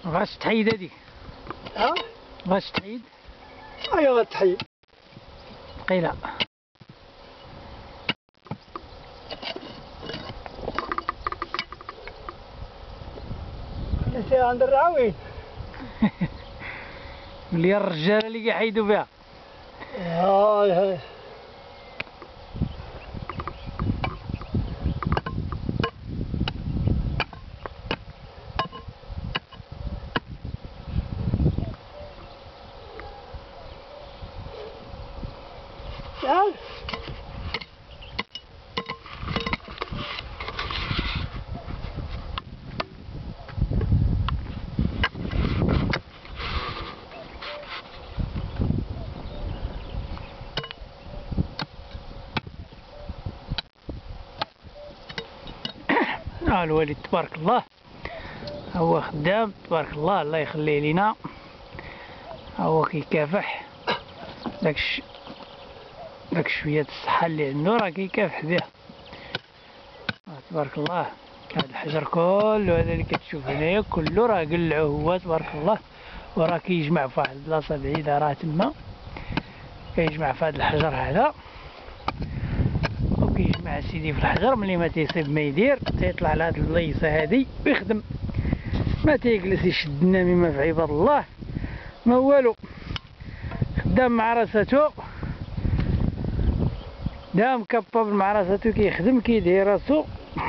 غاش تحيد هاديك؟ ها؟ غاش تحيد؟ أيا غتحيد. قيلا. خليتيها عند الراوين. اللي الرجال اللي كيحيدوا فيها. هاي هاي. تعال. الوالد تبارك الله هو خدام تبارك الله، الله يخليه لينا. هو كيكافح داك شوية الصحة اللي عندو راه كيكافح بها تبارك الله. هاد الحجر كله هذا اللي كتشوف هنايا كله راه قلعو هو تبارك الله، وراه كيجمع في واحد البلاصة بعيدة راه تما كيجمع في هاد الحجر هذا، وكيجمع سيدي في الحجر. ملي ما تيصيب ما يدير تيطلع لهاد الليصة هادي ويخدم، ما تيجلس يشد النميمة في عباد الله ما والو. خدام مع راساتو، دام كباب مع راساتو كيخدم كيدير راسو.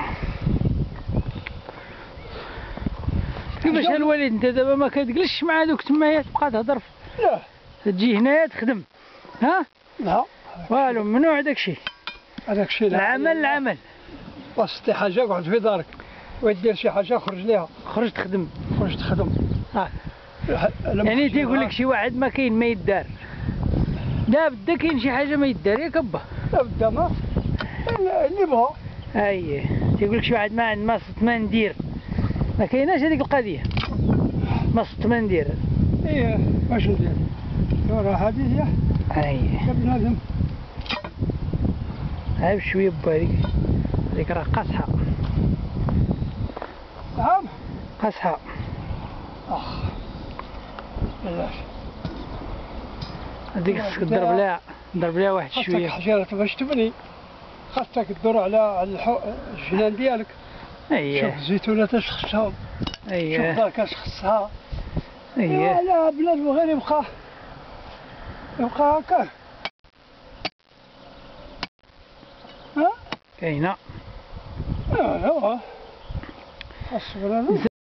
كيفاش الوالد انت دابا ما كتجلسش مع دوك تمايا تبقى تهضر؟ لا تجي هنايا تخدم؟ ها؟ لا والو ممنوع داكشي. هذاك لا. العمل وسطي حاجة قعد في دارك، ودير شي حاجة خرج ليها. خرج تخدم. خرج تخدم. يعني تيقول لك شي واحد ما كاين ما يدار، لا بدا كاين شي حاجة ما يدار ياك با؟ لا بدا ما اللي بغا. اييه تيقول لك شي واحد ما صدت ما ندير، ما كايناش هذيك القضية ما صدت ما ندير. ايه واش ندير؟ راه هذه هي. اييه بنادم. ها بشوية با هذيك راه قاصحة. نعم قاصحة. بلاش هذيك خصك تضرب لها واحد شوية. خاصك حجيرة باش تبني، خاصك تدور على الجنان ديالك. اييه شوف الزيتونات اش خصهم. اييه شوف دارك اش خصها. اييه لا بلاد غير يبقى هكا. ها؟ كاينة. ايوا خاص بنادم.